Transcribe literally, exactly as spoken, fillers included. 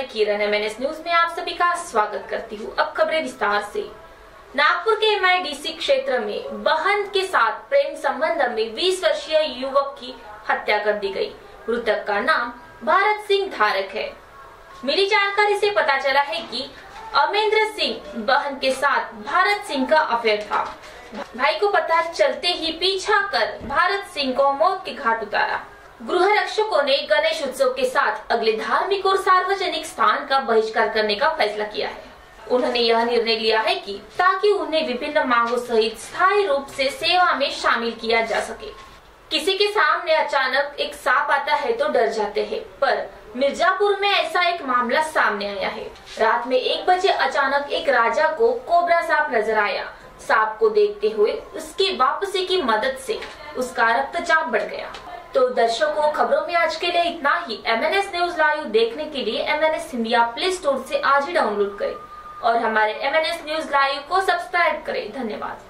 किरण, MNS news में आप सभी का स्वागत करती हूँ। अब खबरें विस्तार से। नागपुर के एमआईडीसी क्षेत्र में बहन के साथ प्रेम संबंध में बीस वर्षीय युवक की हत्या कर दी गई। मृतक का नाम भारत सिंह धारक है। मिली जानकारी से पता चला है कि अमेंद्र सिंह बहन के साथ भारत सिंह का अफेयर था। भाई को पता चलते ही पीछा कर भारत सिंह को मौत के घाट उतारा। गृह रक्षकों ने गणेश उत्सव के साथ अगले धार्मिक और सार्वजनिक स्थान का बहिष्कार करने का फैसला किया है। उन्होंने यह निर्णय लिया है कि ताकि उन्हें विभिन्न मांगों सहित स्थायी रूप से सेवा में शामिल किया जा सके। किसी के सामने अचानक एक सांप आता है तो डर जाते हैं, पर मिर्जापुर में ऐसा एक मामला सामने आया है। रात में एक बजे अचानक एक राजा को कोबरा सांप नजर आया। सांप को देखते हुए उसकी वापसी की मदद से उसका रक्तचाप बढ़ गया। तो दर्शकों, खबरों में आज के लिए इतना ही। एमएनएस न्यूज लाइव देखने के लिए एमएनएस इंडिया प्ले स्टोर से आज ही डाउनलोड करें और हमारे एमएनएस न्यूज लाइव को सब्सक्राइब करें। धन्यवाद।